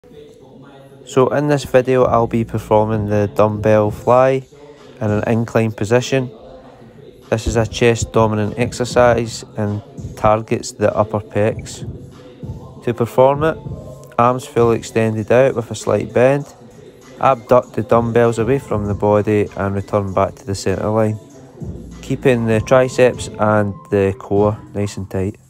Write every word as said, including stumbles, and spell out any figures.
So in this video I'll be performing the dumbbell fly in an incline position. This is a chest dominant exercise and targets the upper pecs. To perform it, arms fully extended out with a slight bend, abduct the dumbbells away from the body and return back to the centre line, keeping the triceps and the core nice and tight.